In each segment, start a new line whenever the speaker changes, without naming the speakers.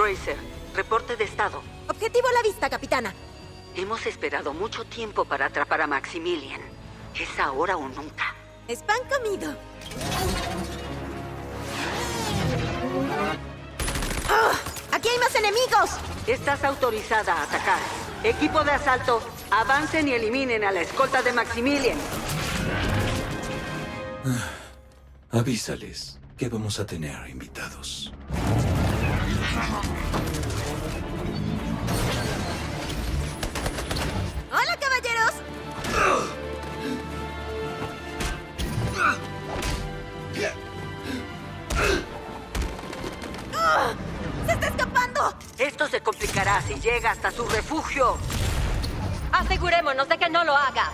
Tracer, reporte de estado.
Objetivo a la vista, capitana.
Hemos esperado mucho tiempo para atrapar a Maximilian. ¿Es ahora o nunca?
Es pan comido. ¡Oh! ¡Aquí hay más enemigos!
Estás autorizada a atacar. Equipo de asalto, avancen y eliminen a la escolta de Maximilian.
Avísales que vamos a tener invitados.
¡Hola, caballeros! ¡Oh! ¡Se está escapando!
Esto se complicará si llega hasta su refugio.
Asegurémonos de que no lo haga.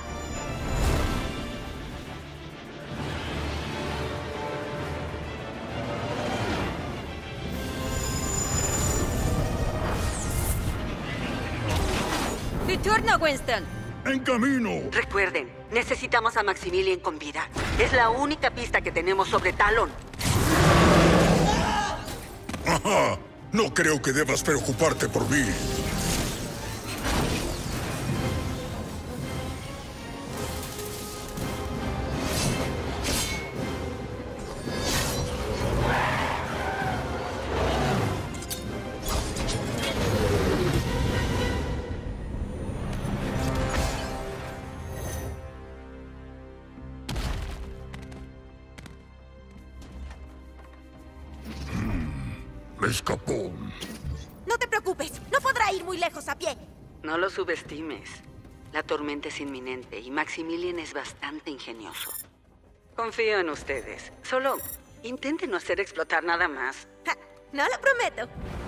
Tu turno, Winston.
¡En camino!
Recuerden, necesitamos a Maximilian con vida. Es la única pista que tenemos sobre Talon.
¡Ajá! No creo que debas preocuparte por mí. Me escapó.
No te preocupes, no podrá ir muy lejos a pie.
No lo subestimes. La tormenta es inminente y Maximilian es bastante ingenioso. Confío en ustedes. Solo intenten no hacer explotar nada más.
Ja, no lo prometo.